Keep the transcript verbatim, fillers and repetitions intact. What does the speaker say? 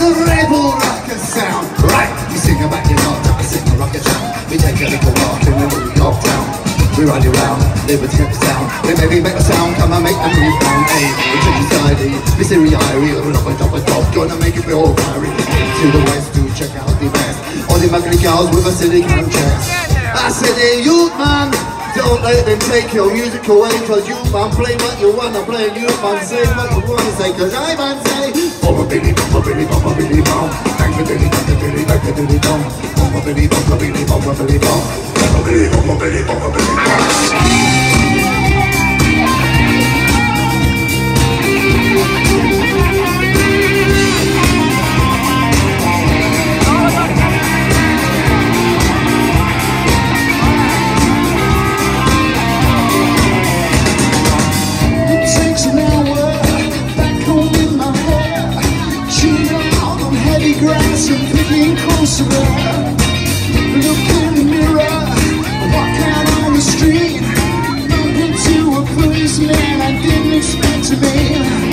the rebel rocker sound. Right, you sing about your heart, I sing a rocket sound. We take a little walk in the New York town. We ride you round, liberty get the sound. We maybe make the sound, come and make the move down. Hey, we take you side, we see we are, we open up and top and top. Gonna make it feel fiery. To the west to check out the best. All the ugly girls with a silly can chest. I said, hey, youth man, don't let them take your music away. Cause you man play what you wanna play. You man say what you wanna say. Cause I man say Bumba billy, bumba billy, bumba billy, bum. Bang the billy, bang the billy, bang the billy, bum. Bumba billy, bumba billy, bumba billy, bum. Bumba billy, bumba billy, bumba billy, bum. Grass and picking closer up. Look in the mirror, walk out on the street. Bump into a policeman I didn't expect to meet.